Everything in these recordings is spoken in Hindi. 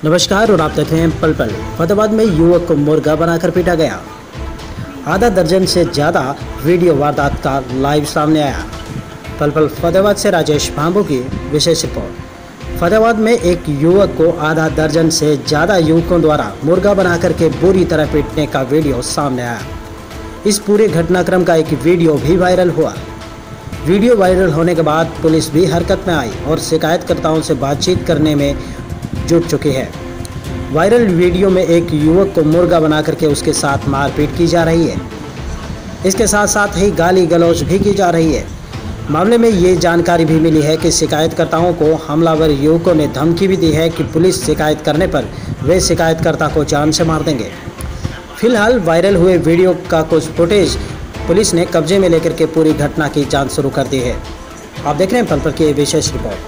नमस्कार और आप देख रहे हैं पल पल। फतेहाबाद में युवक को मुर्गा बनाकर पीटा गया। आधा दर्जन से ज़्यादा वीडियो वारदात का लाइव सामने आया। पल पल फतेहाबाद से राजेश भांबू की विशेष रिपोर्ट। फतेहाबाद में एक युवक को आधा दर्जन से ज़्यादा युवकों द्वारा मुर्गा बनाकर के बुरी तरह पीटने का वीडियो सामने आया। इस पूरे घटनाक्रम का एक वीडियो भी वायरल हुआ। वीडियो वायरल होने के बाद पुलिस भी हरकत में आई और शिकायतकर्ताओं से बातचीत करने में जुट चुकी है। वायरल वीडियो में एक युवक को मुर्गा बना करके उसके साथ मारपीट की जा रही है। इसके साथ साथ ही गाली गलौज भी की जा रही है। मामले में ये जानकारी भी मिली है कि शिकायतकर्ताओं को हमलावर युवकों ने धमकी भी दी है कि पुलिस शिकायत करने पर वे शिकायतकर्ता को जान से मार देंगे। फिलहाल वायरल हुए वीडियो का कुछ फुटेज पुलिस ने कब्जे में लेकर के पूरी घटना की जांच शुरू कर दी है। आप देख रहे हैं पल पल की विशेष रिपोर्ट।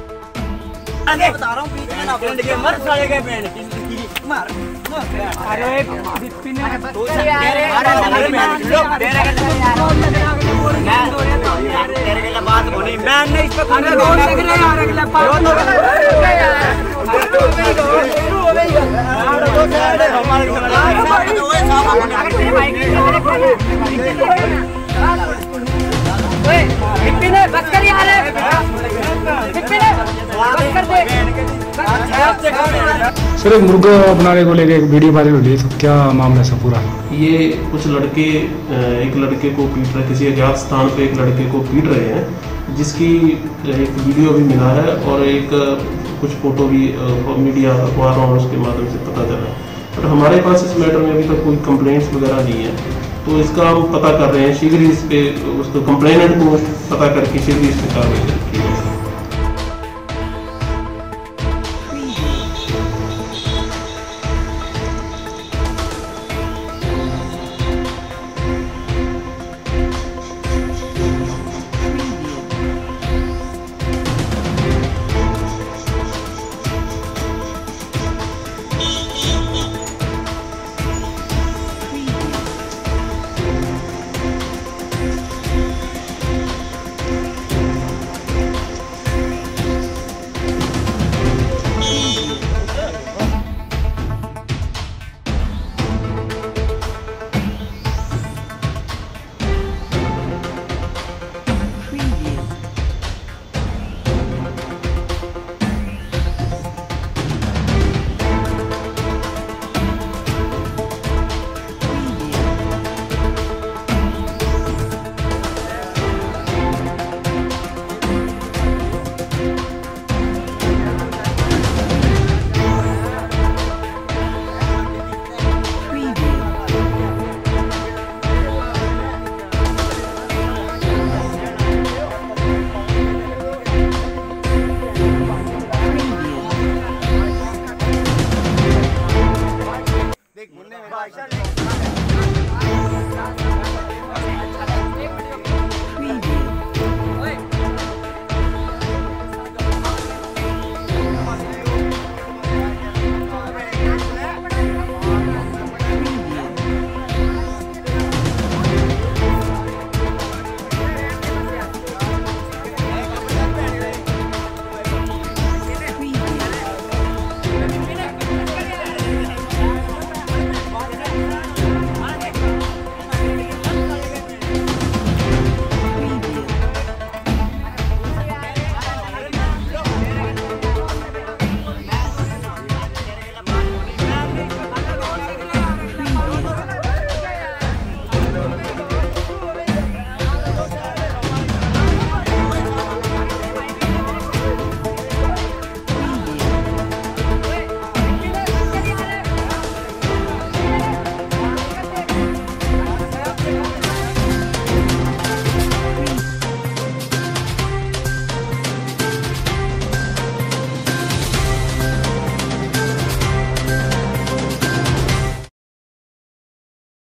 सर, एक मुर्गा बनाने को लेकर एक वीडियो वायरल हो रही है, तो क्या मामला है पूरा? ये कुछ लड़के एक लड़के को पीट रहे, किसी अज्ञात स्थान पे एक लड़के को पीट रहे हैं, जिसकी एक वीडियो भी मिला है और एक कुछ फोटो भी मीडिया अखबारों और उसके माध्यम से पता चला है। पर हमारे पास इस मैटर में अभी तक कोई कंप्लेंट्स वगैरह नहीं है, तो इसका हम पता कर रहे हैं। शीघ्र ही इस पे उसको कंप्लेनेंट को पता करके शीघ्र इस पर कार्रवाई की जाएगी।